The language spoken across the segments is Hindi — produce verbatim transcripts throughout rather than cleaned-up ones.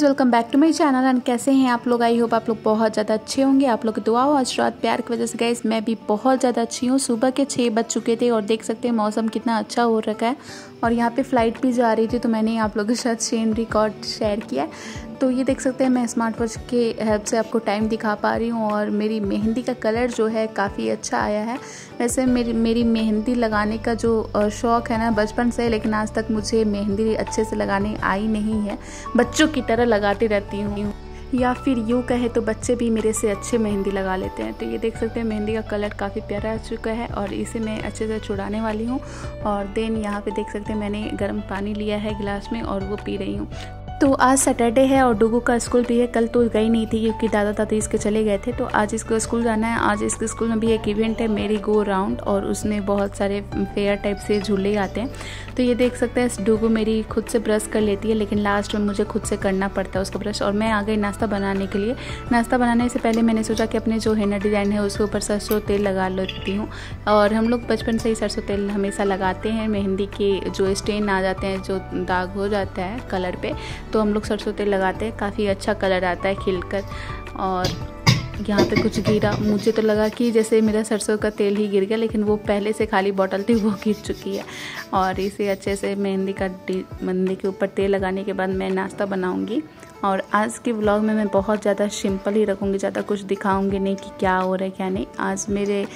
Welcome back to my channel. And कैसे हैं आप लोग? आई होप आप लोग बहुत ज़्यादा अच्छे होंगे। आप लोग की दुआ और आशीर्वाद प्यार की वजह से गाइस मैं भी बहुत ज़्यादा अच्छी हूँ। सुबह के छः बज चुके थे और देख सकते हैं मौसम कितना अच्छा हो रखा है और यहाँ पे फ़्लाइट भी जा रही थी, तो मैंने आप लोगों के साथ सीन रिकॉर्ड शेयर किया। तो ये देख सकते हैं मैं स्मार्ट वॉच के हेल्प से आपको टाइम दिखा पा रही हूँ और मेरी मेहंदी का कलर जो है काफ़ी अच्छा आया है। वैसे मेरी मेरी मेहंदी लगाने का जो शौक़ है ना बचपन से, लेकिन आज तक मुझे मेहंदी अच्छे से लगाने आई नहीं है। बच्चों की तरह लगाती रहती हूँ, या फिर यूँ कहे तो बच्चे भी मेरे से अच्छे मेहंदी लगा लेते हैं। तो ये देख सकते हैं मेहंदी का कलर काफ़ी प्यारा आ चुका है और इसे मैं अच्छे से छुड़ाने वाली हूँ। और देन यहाँ पे देख सकते हैं मैंने गर्म पानी लिया है गिलास में और वो पी रही हूँ। तो आज सैटरडे है और डुगू का स्कूल भी है। कल तो गई नहीं थी क्योंकि दादा दादी इसके चले गए थे, तो आज इसको स्कूल जाना है। आज इसके स्कूल में भी एक इवेंट है, मेरी गो राउंड, और उसमें बहुत सारे फेयर टाइप से झूले आते हैं। तो ये देख सकते हैं डुगू मेरी खुद से ब्रश कर लेती है, लेकिन लास्ट में मुझे खुद से करना पड़ता है उसका ब्रश। और मैं आ गई नाश्ता बनाने के लिए। नाश्ता बनाने से पहले मैंने सोचा कि अपने जो हेना डिज़ाइन है उसके ऊपर सरसों तेल लगा लेती हूँ। और हम लोग बचपन से ही सरसों तेल हमेशा लगाते हैं। मेहंदी के जो स्टेन आ जाते हैं, जो दाग हो जाता है कलर पे, तो हम लोग सरसों तेल लगाते हैं। काफ़ी अच्छा कलर आता है खिलकर। और यहाँ पे कुछ गिरा, मुझे तो लगा कि जैसे मेरा सरसों का तेल ही गिर गया, लेकिन वो पहले से खाली बॉटल थी वो गिर चुकी है। और इसे अच्छे से मेहंदी का मेहंदी के ऊपर तेल लगाने के बाद मैं नाश्ता बनाऊंगी। और आज के व्लॉग में मैं बहुत ज़्यादा सिंपल ही रखूँगी, ज़्यादा कुछ दिखाऊंगी नहीं कि क्या हो रहा है क्या नहीं। आज मेरे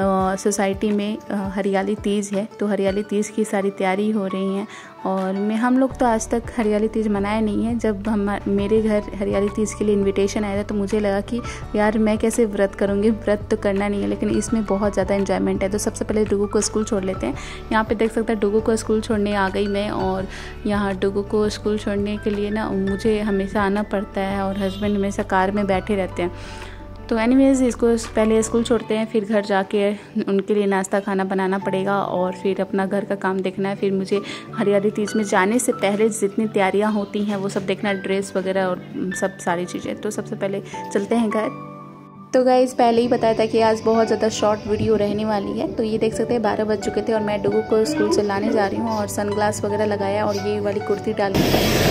सोसाइटी में आ, हरियाली तीज है, तो हरियाली तीज की सारी तैयारी हो रही हैं। और मैं हम लोग तो आज तक हरियाली तीज मनाया नहीं है। जब हम मेरे घर हरियाली तीज के लिए इनविटेशन आया था तो मुझे लगा कि यार मैं कैसे व्रत करूँगी, व्रत तो करना नहीं है, लेकिन इसमें बहुत ज़्यादा एंजॉयमेंट है। तो सबसे पहले डुगू को स्कूल छोड़ लेते हैं। यहाँ पे देख सकते हैं डुगू को स्कूल छोड़ने आ गई मैं। और यहाँ डुगू को स्कूल छोड़ने के लिए ना मुझे हमेशा आना पड़ता है और हस्बैंड हमेशा कार में बैठे रहते हैं। तो एनीवेज़ इसको पहले स्कूल छोड़ते हैं, फिर घर जाके उनके लिए नाश्ता खाना बनाना पड़ेगा और फिर अपना घर का काम देखना है। फिर मुझे हरियाली तीज में जाने से पहले जितनी तैयारियां होती हैं वो सब देखना, ड्रेस वगैरह और सब सारी चीज़ें। तो सबसे पहले चलते हैं घर। तो गाइस पहले ही बताया था कि आज बहुत ज़्यादा शॉर्ट वीडियो रहने वाली है। तो ये देख सकते हैं बारह बज चुके थे और मैं डुगू को स्कूल से लाने जा रही हूँ और सनग्लास वगैरह लगाया और ये वाली कुर्ती डाली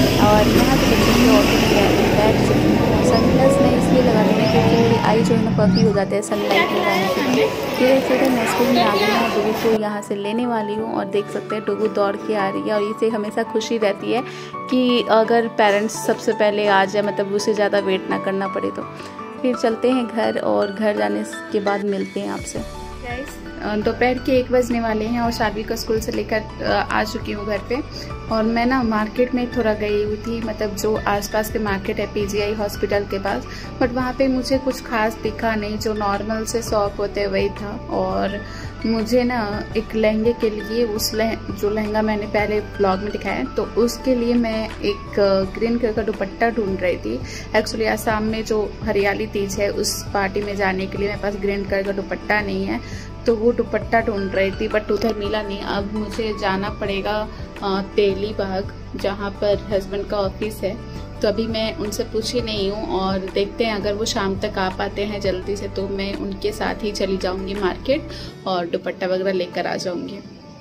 और यहाँ पे बच्चों की ऑटो बैठ चुकी हूँ। सनग्लास मैं इसलिए लगाती हूँ क्योंकि मेरी आई जो है ना पफी हो जाते हैं सनलाइट में जाने के लिए। ये देख सकते हैं मैं स्कूल में आ गई हूँ, डुगू को यहाँ से लेने वाली हूँ और देख सकते हैं डुगू दौड़ के आ रही है। और इसे हमेशा खुशी रहती है कि अगर पेरेंट्स सबसे पहले आ जाए, मतलब उसे ज़्यादा वेट ना करना पड़े। तो फिर चलते हैं घर और घर जाने के बाद मिलते हैं आपसे। गाइस दोपहर के एक बजने वाले हैं और शादी को स्कूल से लेकर आ चुकी हूँ घर पे। और मैं ना मार्केट में थोड़ा गई हुई थी, मतलब जो आसपास के मार्केट है पीजीआई हॉस्पिटल के पास, बट वहाँ पे मुझे कुछ खास दिखा नहीं। जो नॉर्मल से शॉप होते वही था। और मुझे ना एक लहंगे के लिए, उस लह, जो लहंगा मैंने पहले ब्लॉग में दिखाया, तो उसके लिए मैं एक ग्रीन कलर का दुपट्टा ढूंढ रही थी। एक्चुअली आसाम में जो हरियाली तीज है उस पार्टी में जाने के लिए मेरे पास ग्रीन कलर का दुपट्टा नहीं है, तो वो दुपट्टा ढूंढ रही थी बट उधर मिला नहीं। अब मुझे जाना पड़ेगा तेली बाग, जहाँ पर हस्बैंड का ऑफिस है। तो अभी मैं उनसे पूछी नहीं हूँ और देखते हैं अगर वो शाम तक आ पाते हैं जल्दी से तो मैं उनके साथ ही चली जाऊँगी मार्केट और दुपट्टा वगैरह लेकर आ जाऊँगी।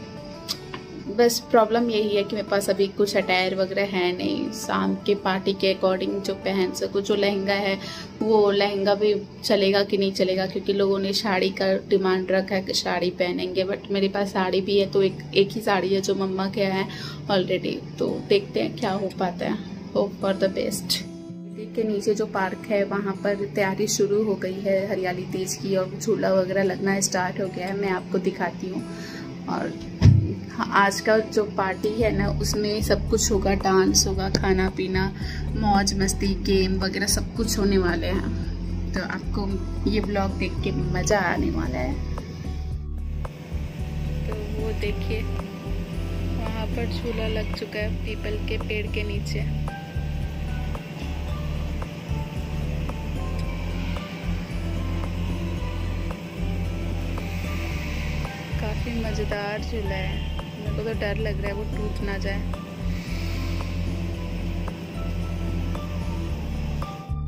बस प्रॉब्लम यही है कि मेरे पास अभी कुछ अटायर वगैरह है नहीं शाम के पार्टी के अकॉर्डिंग जो पहन सकूँ। जो लहंगा है वो लहंगा भी चलेगा कि नहीं चलेगा, क्योंकि लोगों ने साड़ी का डिमांड रखा है कि साड़ी पहनेंगे, बट मेरे पास साड़ी भी है तो एक एक ही साड़ी है जो मम्मा के है ऑलरेडी। तो देखते हैं क्या हो पाता है, होप फॉर द बेस्ट। के नीचे जो पार्क है वहाँ पर तैयारी शुरू हो गई है हरियाली तीज की और झूला वगैरह लगना स्टार्ट हो गया है। मैं आपको दिखाती हूँ। और हाँ, आज का जो पार्टी है ना उसमें सब कुछ होगा, डांस होगा, खाना पीना, मौज मस्ती, गेम वगैरह सब कुछ होने वाले हैं। तो आपको ये ब्लॉग देख के मज़ा आने वाला है। तो वो देखिए वहाँ पर झूला लग चुका है पीपल के पेड़ के नीचे। काफ़ी मज़ेदार झूला है, मेरे को तो डर लग रहा है वो टूट ना जाए।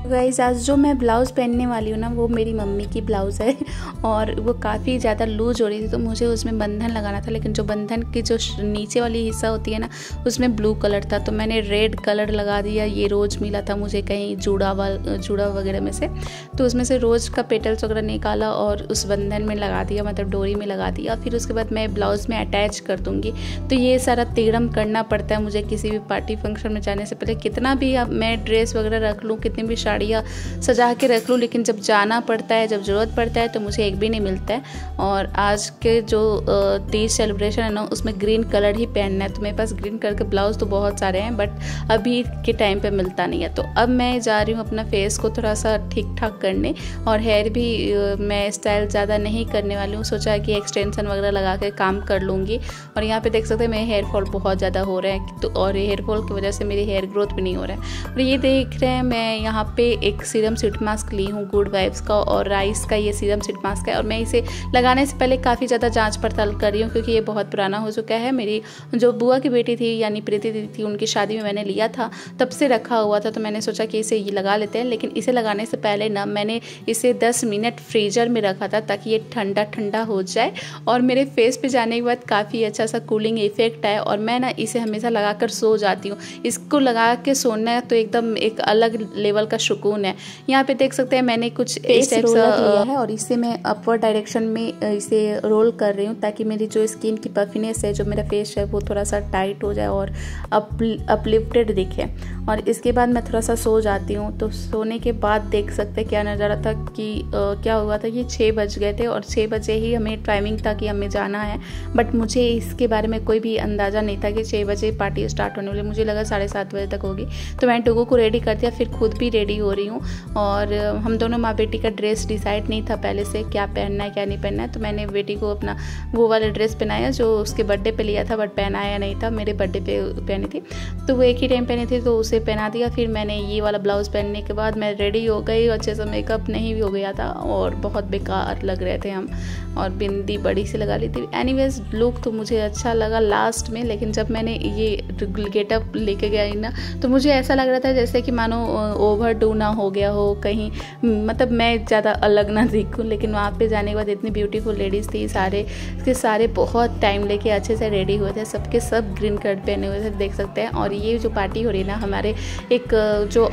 गाइस आज जो मैं ब्लाउज़ पहनने वाली हूँ ना वो मेरी मम्मी की ब्लाउज़ है और वो काफ़ी ज़्यादा लूज हो रही थी तो मुझे उसमें बंधन लगाना था, लेकिन जो बंधन की जो नीचे वाली हिस्सा होती है ना उसमें ब्लू कलर था तो मैंने रेड कलर लगा दिया। ये रोज़ मिला था मुझे कहीं जूड़ा वाल जूड़ा वगैरह में से, तो उसमें से रोज़ का पेटल्स वगैरह निकाला और उस बंधन में लगा दिया, मतलब डोरी में लगा दिया। फिर उसके बाद मैं ब्लाउज़ में अटैच कर दूँगी। तो ये सारा तिगड़म करना पड़ता है मुझे किसी भी पार्टी फंक्शन में जाने से पहले। कितना भी अब मैं ड्रेस वगैरह रख लूँ, कितनी भी साड़ियाँ सजा के रख लूँ, लेकिन जब जाना पड़ता है, जब ज़रूरत पड़ता है तो मुझे एक भी नहीं मिलता है। और आज के जो तीज सेलिब्रेशन है ना उसमें ग्रीन कलर ही पहनना है, तो मेरे पास ग्रीन कलर के ब्लाउज़ तो बहुत सारे हैं बट अभी के टाइम पे मिलता नहीं है। तो अब मैं जा रही हूँ अपना फेस को थोड़ा सा ठीक ठाक करने और हेयर भी मैं स्टाइल ज़्यादा नहीं करने वाली हूँ। सोचा कि एक्सटेंशन वगैरह लगा के काम कर लूँगी। और यहाँ पे देख सकते हैं मेरे हेयर फॉल बहुत ज़्यादा हो रहे हैं, तो और हेयर फॉल की वजह से मेरी हेयर ग्रोथ भी नहीं हो रहा है। और ये देख रहे हैं मैं यहाँ पे एक सीरम सीट मास्क ली हूँ गुड वाइब्स का, और राइस का ये सीरम सीट मास्क है। और मैं इसे लगाने से पहले काफ़ी ज़्यादा जांच पड़ताल कर रही हूँ क्योंकि ये बहुत पुराना हो चुका है। मेरी जो बुआ की बेटी थी यानी प्रीति दीदी थी, उनकी शादी में मैंने लिया था, तब से रखा हुआ था, तो मैंने सोचा कि इसे ये लगा लेते हैं। लेकिन इसे लगाने से पहले ना मैंने इसे दस मिनट फ्रीजर में रखा था ताकि ये ठंडा ठंडा हो जाए और मेरे फेस पे जाने के बाद काफ़ी अच्छा सा कूलिंग इफेक्ट आए। और मैं ना इसे हमेशा लगा कर सो जाती हूँ। इसको लगा के सोना तो एकदम एक अलग लेवल का सुकून है। यहाँ पे देख सकते हैं मैंने कुछ इस टाइप सा लिया है और इसे मैं अपवर्ड डायरेक्शन में इसे रोल कर रही हूँ ताकि मेरी जो स्किन की पफीनेस है, जो मेरा फेस है, वो थोड़ा सा टाइट हो जाए और अप अपलिफ्टेड दिखे। और इसके बाद मैं थोड़ा सा सो जाती हूँ। तो सोने के बाद देख सकते हैं क्या नज़ारा था कि आ, क्या हुआ था कि छः बज गए थे और छः बजे ही हमें टाइमिंग था कि हमें जाना है, बट मुझे इसके बारे में कोई भी अंदाज़ा नहीं था कि छः बजे पार्टी स्टार्ट होने वाली। मुझे लगा साढ़े सात बजे तक होगी, तो मैंने टुगू को रेडी कर दिया, फिर खुद भी रेडी हो रही हूँ। और हम दोनों माँ बेटी का ड्रेस डिसाइड नहीं था पहले से क्या पहनना है क्या नहीं पहनना है, तो मैंने बेटी को अपना वो वाला ड्रेस पहनाया जो उसके बर्थडे पे लिया था बट पहनाया नहीं था, मेरे बर्थडे पे पहनी थी, तो वो एक ही टाइम पहनी थी तो उसे पहना दिया। फिर मैंने ये वाला ब्लाउज़ पहनने के बाद मैं रेडी हो गई, अच्छे से मेकअप नहीं भी हो गया था और बहुत बेकार लग रहे थे हम, और बिंदी बड़ी सी लगा ली थी। एनीवेज लुक तो मुझे अच्छा लगा लास्ट में, लेकिन जब मैंने ये गेटअप लेके गई ना तो मुझे ऐसा लग रहा था जैसे कि मानो ओवर डू ना हो गया हो कहीं, मतलब मैं ज़्यादा अलग ना दिखूं। लेकिन वहाँ पे जाने के बाद इतनी ब्यूटीफुल लेडीज़ थी, सारे के सारे बहुत टाइम लेके अच्छे से रेडी हुए थे, सबके सब ग्रीन कलर पहने हुए थे देख सकते हैं। और ये जो पार्टी हो रही है ना हमारे एक जो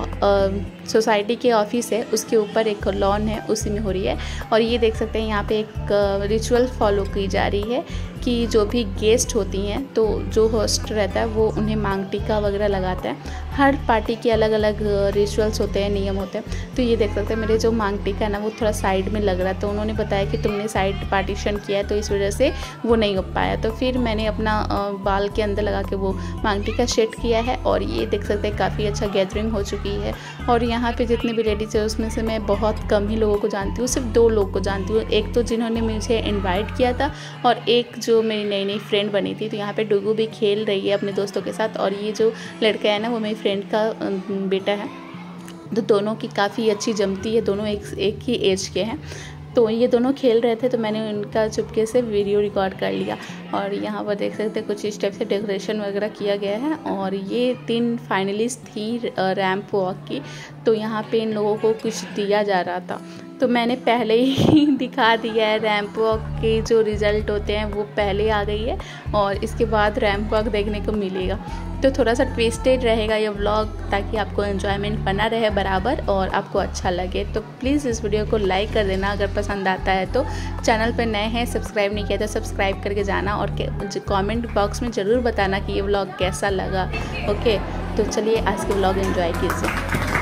सोसाइटी के ऑफिस है उसके ऊपर एक लॉन है उसी में हो रही है। और ये देख सकते हैं यहाँ पे एक रिचुअल फॉलो की जा रही है कि जो भी गेस्ट होती हैं तो जो होस्ट रहता है वो उन्हें मांग टीका वगैरह लगाता है। हर पार्टी के अलग अलग रिचुअल्स होते हैं, नियम होते हैं। तो ये देख सकते हैं मेरे जो मांग टीका है ना वो थोड़ा साइड में लग रहा है, तो उन्होंने बताया कि तुमने साइड पार्टीशन किया है तो इस वजह से वो नहीं हो पाया। तो फिर मैंने अपना बाल के अंदर लगा के वो मांग टीका सेट किया है। और ये देख सकते हैं काफ़ी अच्छा गैदरिंग हो चुकी है। और यहाँ पे जितने भी लेडीज़ है उसमें से मैं बहुत कम ही लोगों को जानती हूँ, सिर्फ दो लोग को जानती हूँ। एक तो जिन्होंने मुझे इन्वाइट किया था और एक जो मेरी नई नई फ्रेंड बनी थी। तो यहाँ पे डुगू भी खेल रही है अपने दोस्तों के साथ, और ये जो लड़का है ना वो मेरी फ्रेंड का बेटा है। तो दोनों की काफ़ी अच्छी जमती है, दोनों एक एक ही एज के हैं। तो ये दोनों खेल रहे थे तो मैंने उनका चुपके से वीडियो रिकॉर्ड कर लिया। और यहाँ पर देख सकते हैं कुछ इस टाइप से डेकोरेशन वगैरह किया गया है। और ये तीन फाइनलिस्ट थी रैंप वॉक की, तो यहाँ पे इन लोगों को कुछ दिया जा रहा था, तो मैंने पहले ही दिखा दिया है। रैंप वॉक के जो रिज़ल्ट होते हैं वो पहले आ गई है और इसके बाद रैंप वॉक देखने को मिलेगा। तो थोड़ा सा ट्विस्टेड रहेगा ये व्लॉग ताकि आपको एंजॉयमेंट बना रहे बराबर और आपको अच्छा लगे। तो प्लीज़ इस वीडियो को लाइक कर देना अगर पसंद आता है तो। चैनल पर नए हैं, सब्सक्राइब नहीं किया तो सब्सक्राइब करके जाना और कमेंट बॉक्स में ज़रूर बताना कि ये व्लॉग कैसा लगा। ओके, तो चलिए आज के व्लॉग एंजॉय कीजिए।